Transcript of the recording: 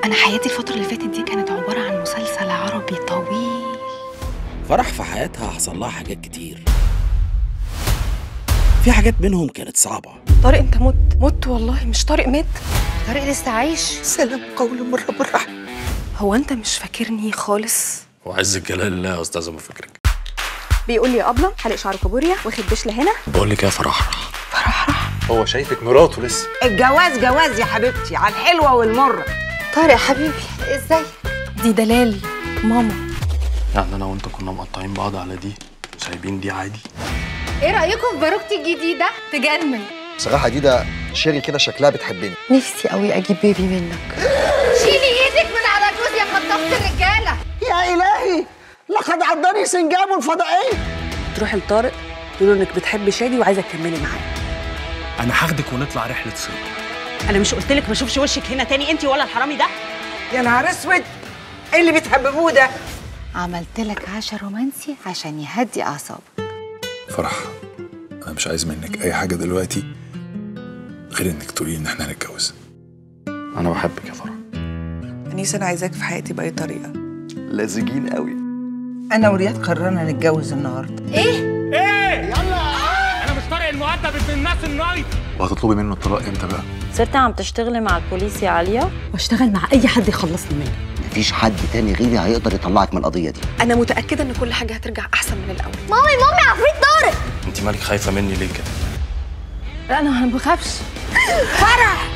انا حياتي الفتره اللي فاتت دي كانت عباره عن مسلسل عربي طويل. فرح في حياتها حصل لها حاجات كتير، في حاجات منهم كانت صعبة. طارق انت مت والله، مش طارق مات. طارق لسه عايش. سلام قول من رب الرحيم. هو انت مش فاكرني خالص؟ وعز الجلال الله يا استاذه ما فاكرك. بيقول لي يا ابله حلق شعره كابوريا واخد بشله هنا. بقول لك يا فرح هو شايفك مراته لسه. الجواز جواز يا حبيبتي، على الحلوه والمره. طارق حبيبي ازاي؟ دي دلال ماما. يعني انا وانت كنا مقطعين بعض على دي وسايبين دي عادي. ايه رايكم في باروكتي الجديده؟ تجنن بصراحة ديدا شيري كده شكلها بتحبني. نفسي قوي اجيب بيبي منك. شيلي ايدك من على جوز يا خطافه الرجاله. يا الهي لقد عضني سنجاب الفضائيه. تروحي لطارق تقول له انك بتحبي شادي وعايزه تكملي معاه. انا هاخدك ونطلع رحله صيد. انا مش قلت لك ما اشوفش وشك هنا تاني انت ولا الحرامي ده؟ يا نهار اسود، ايه اللي بتحببوه ده؟ عملت لك عشاء رومانسي عشان يهدي اعصابك. فرح، انا مش عايز منك اي حاجه دلوقتي غير انك تقولي ان احنا هنتجوز. انا بحبك يا فرح. انيس انا عايزاك في حياتي باي طريقه. لازجين قوي. انا ورياض قررنا نتجوز النهارده. ايه؟ انا مش طارق المؤدب ابن الناس النايت. وهتطلبي منه الطلاق امتى بقى؟ صرت عم تشتغلي مع البوليس يا عليا؟ واشتغل مع اي حد يخلصني منه. مفيش حد تاني غيري هيقدر يطلعك من القضيه دي. انا متاكده ان كل حاجه هترجع احسن من الاول. مامي عفريت طارق. انت مالك خايفه مني ليه كده؟ لا انا ما بخافش. فرح